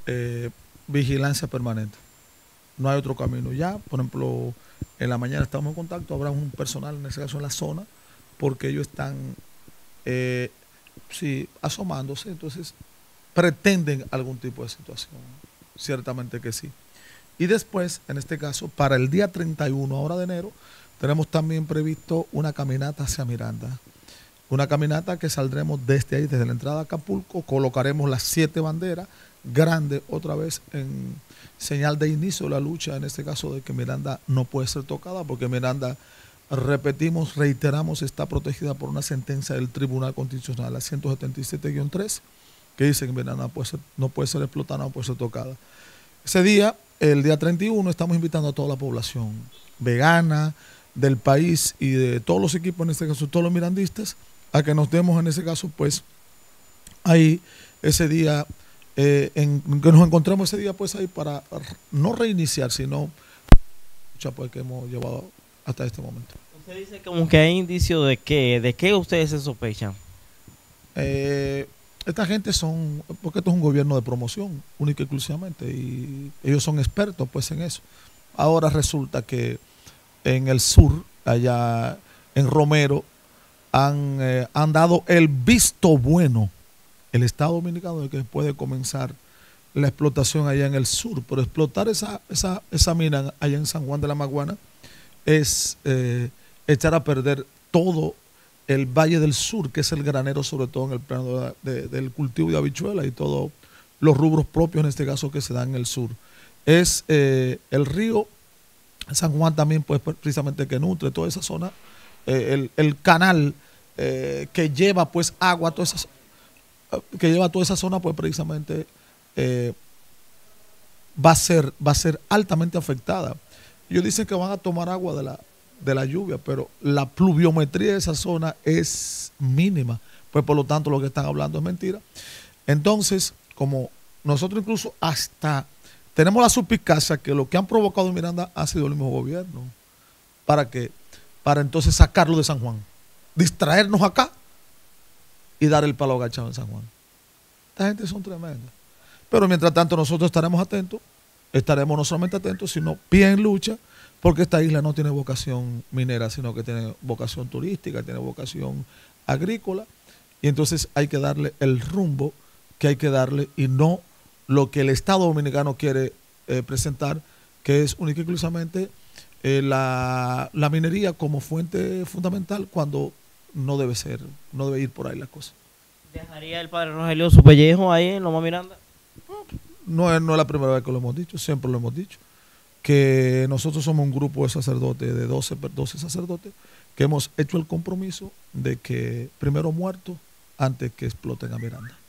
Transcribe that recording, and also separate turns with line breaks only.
eh, vigilancia permanente. No hay otro camino. Ya, por ejemplo, en la mañana estamos en contacto, habrá un personal, en ese caso en la zona, porque ellos están, eh, sí, asomándose, entonces pretenden algún tipo de situación. Ciertamente que sí. Y después, en este caso, para el día 31, ahora de enero, tenemos también previsto una caminata hacia Miranda. Una caminata que saldremos desde ahí, desde la entrada a Acapulco, colocaremos las 7 banderas grandes otra vez en señal de inicio de la lucha, en este caso de que Miranda no puede ser tocada, porque Miranda, repetimos, reiteramos, está protegida por una sentencia del Tribunal Constitucional, la 177-3, que dice que Miranda no puede ser explotada, no puede ser tocada. Ese día, el día 31, estamos invitando a toda la población vegana del país y de todos los equipos, en este caso todos los mirandistas, a que nos demos en ese caso, pues, ahí, ese día, que nos encontremos ese día, pues, ahí para no reiniciar, sino lucha, pues, que hemos llevado hasta este momento.
Usted dice como que hay indicios de qué ustedes se sospechan.
Esta gente son, porque esto es un gobierno de promoción, única y exclusivamente, y ellos son expertos, pues, en eso. Ahora resulta que en el sur, allá en Romero, han dado el visto bueno, el Estado Dominicano, de que puede comenzar la explotación allá en el sur. Pero explotar esa mina allá en San Juan de la Maguana es echar a perder todo el Valle del Sur, que es el granero, sobre todo en el plano del cultivo de habichuelas y todos los rubros propios, en este caso, que se dan en el sur. Es el río San Juan también, pues, precisamente, que nutre toda esa zona, el canal que lleva, pues, agua a que lleva toda esa zona, pues, precisamente, eh, va a ser altamente afectada. Ellos dicen que van a tomar agua de la lluvia, pero la pluviometría de esa zona es mínima, pues por lo tanto lo que están hablando es mentira. Entonces, como nosotros incluso hasta tenemos la suspicacia que lo que han provocado en Miranda ha sido el mismo gobierno. ¿Para qué? Para entonces sacarlo de San Juan, distraernos acá y dar el palo agachado en San Juan. Esta gente son tremendas. Pero mientras tanto nosotros estaremos atentos, estaremos no solamente atentos, sino pie en lucha, porque esta isla no tiene vocación minera, sino que tiene vocación turística, tiene vocación agrícola, y entonces hay que darle el rumbo que hay que darle y no lo que el Estado Dominicano quiere presentar, que es única y exclusivamente la minería como fuente fundamental, cuando no debe ser, no debe ir por ahí la cosa.
¿Dejaría el padre Rogelio su pellejo ahí en Loma Miranda?
No es la primera vez que lo hemos dicho, siempre lo hemos dicho, que nosotros somos un grupo de sacerdotes, de 12 sacerdotes, que hemos hecho el compromiso de que primero muertos antes que exploten a Miranda.